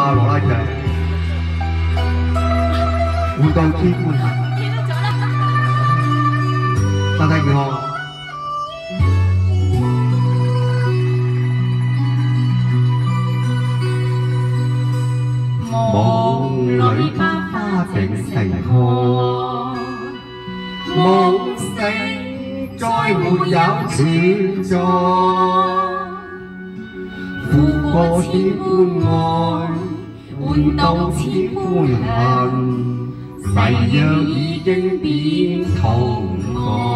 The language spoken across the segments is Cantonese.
羅拉長，活到天歡喜，身體健康。夢裏百花正盛開，夢醒再沒有存在。富過千般愛，換到千般恨，誓約已經變痛愛。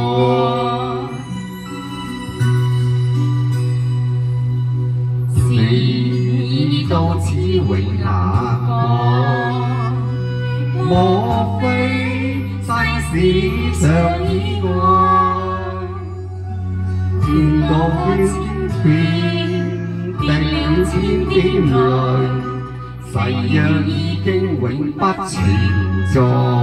事已到此永那個，莫非世事上意外？天國變變。定了千點淚，誓約已經永不存在。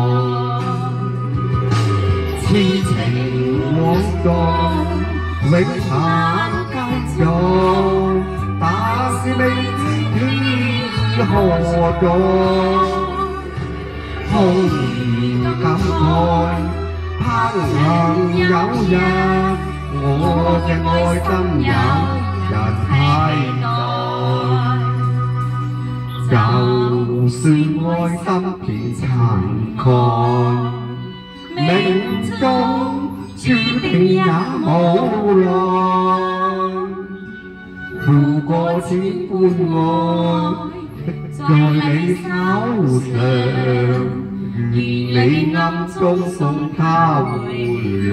痴情往昔，永恆繼續。但是未知天意何在，空餘感慨，盼能有日，我嘅愛心有人替代，就算愛心變殘蓋，命中注定也無奈。富過千般愛，在你手上，願你暗中送他回來。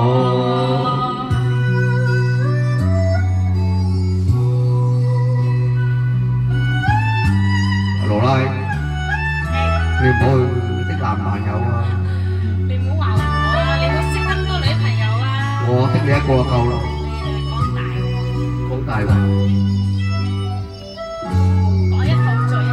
羅拉，你唔好去的男朋友啊！ 你唔好話我啊！你好識咁多女朋友啊！ 我識你一個就夠啦。講大話， 講一套做一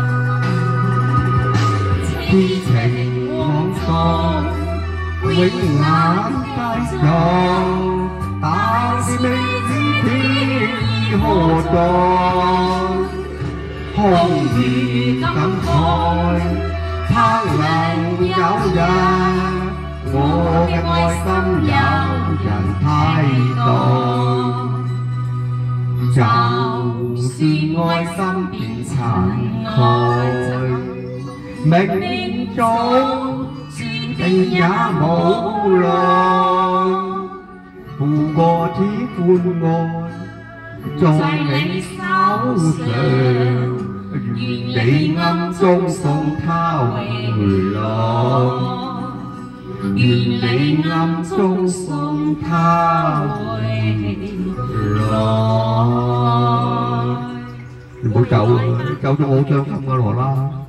套。 痴情往昔，永眼繼續，但是未知天意何在。空餘感慨，盼能有日，我嘅愛心有人替代。就算愛心變殘蓋，命中注定也無奈。富過天歡愛，在你手上。願你暗中送他回來，願你暗中送他回來。你唔好走啊！走咗我好傷心㗎，羅拉。